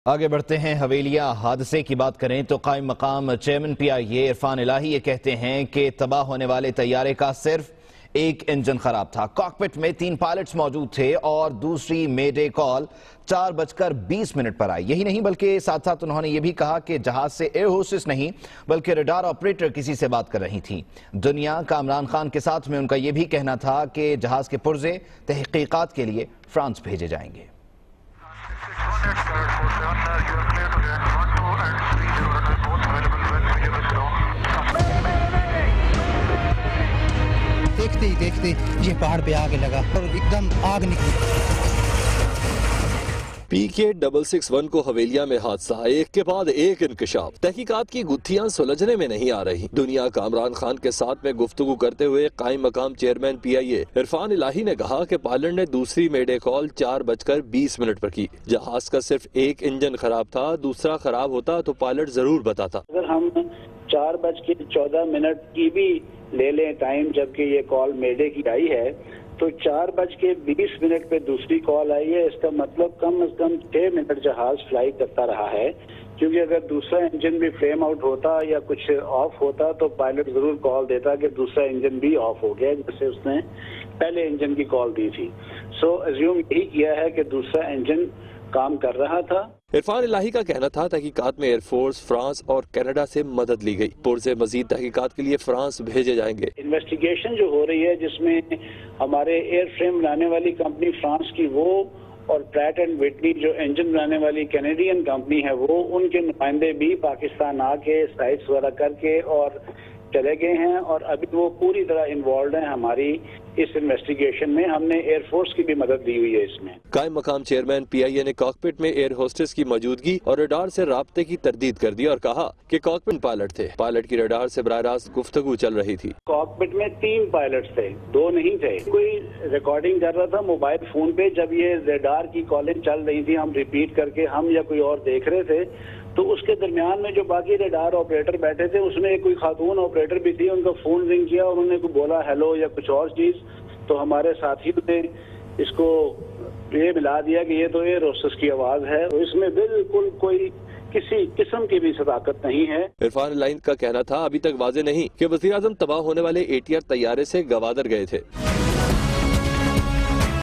آگے بڑھتے ہیں حویلیہ حادثے کی بات کریں تو قائم مقام چیئرمین پی آئی اے عرفان الہی یہ کہتے ہیں کہ تباہ ہونے والے طیارے کا صرف ایک انجن خراب تھا۔ کاکپٹ میں 3 پائلٹس موجود تھے اور دوسری میڈے کال 4:20 پر آئی۔ یہی نہیں بلکہ ساتھ ساتھ انہوں نے یہ بھی کہا کہ جہاز سے ایئر ہوسٹس نہیں بلکہ ریڈار آپریٹر کسی سے بات کر رہی تھی۔ دنیا کامران خان کے ساتھ میں ان کا یہ بھی کہنا تھا کہ جہاز کے پرزے تحقیقات کے لیے فرانس بھیجے جائیں گے۔ دیکھتے یہ پہاڑ پہ آگ لگا اور ایک دم آگ نکلی۔ PK661 کو حویلیہ میں حادثہ ایک کے بعد ایک انکشاف، تحقیقات کی گتھیاں سلجھنے میں نہیں آ رہی۔ دنیا کامران خان کے ساتھ میں گفتگو کرتے ہوئے قائم مقام چیئرمین PIA عرفان الہی نے کہا کہ پائلٹ نے دوسری میڈے کال 4:20 پر کی۔ جہاز کا صرف ایک انجن خراب تھا، دوسرا خراب ہوتا تو پائلٹ ضرور بتاتا۔ اگر ہم 4:14 کی بھی لے لیں ٹائم جبکہ یہ کال میڈے کی آئی ہے تو 4:20 پہ دوسری کال آئی ہے، اس کا مطلب کم از کم 6 منٹ جہاز فلائی کرتا رہا ہے، کیونکہ اگر دوسرا انجن بھی فلیم آؤٹ ہوتا یا کچھ آف ہوتا تو پائلٹ ضرور کال دیتا کہ دوسرا انجن بھی آف ہو گیا جیسے اس نے پہلے انجن کی کال دی تھی۔ سو ایزیوم یہی کیا ہے کہ دوسرا انجن کام کر رہا تھا۔ عرفان الہی کا کہنا تھا تحقیقات میں ایئر فورس، فرانس اور کینیڈا سے مدد لی گئی۔ پرزے مزید تحقیقات کے لیے فرانس بھیجے جائیں گے۔ انویسٹیگیشن جو ہو رہی ہے جس میں ہمارے ایئر فریم بنانے والی کمپنی فرانس کی وہ اور پریٹ اینڈ وٹنی جو انجن بنانے والی کینیڈین کمپنی ہے وہ، ان کے نمائندے بھی پاکستان آ کے سائٹس وغیرہ کر کے اور چلے گئے ہیں اور ابھی وہ پوری طرح انوالوڈ ہیں ہماری اس انویسٹیگیشن میں۔ ہم نے ایئر فورس کی بھی مدد دی ہوئی ہے اس میں۔ قائم مقام چیئرمین PIA نے کاکپٹ میں ایئر ہوسٹس کی موجودگی اور ریڈار سے رابطے کی تردید کر دی اور کہا کہ کاکپٹ پائلٹ تھے، پائلٹ کی ریڈار سے براہ راست گفتگو چل رہی تھی۔ کاکپٹ میں 3 پائلٹس تھے، 2 نہیں تھے۔ کوئی ریکارڈنگ کر رہا تھا موبائل فون پہ، جب یہ ریڈار کی کالنگ چل رہی تھی ہم ریپیٹ کر کے ہم یا کوئی اور دیکھ رہے تھے تو اس کے درمیان میں جو باقی ریڈار آپریٹر بیٹھے تھے اس میں کوئی خاتون آپریٹر بھی تھی، ان کا فون رنگ کیا اور انہوں نے کوئی بولا ہیلو یا کچھ اور چیز، تو ہمارے ساتھیوں نے اس کو یہ ملا دیا کہ یہ تو ایئر ہوسٹس کی آواز ہے، اس میں بالکل کوئی کسی قسم کی بھی صداقت نہیں ہے۔ عرفان الہی کا کہنا تھا ابھی تک واضح نہیں کہ وزیراعظم تباہ ہونے والے ATR طیارے سے گوادر گئے تھے۔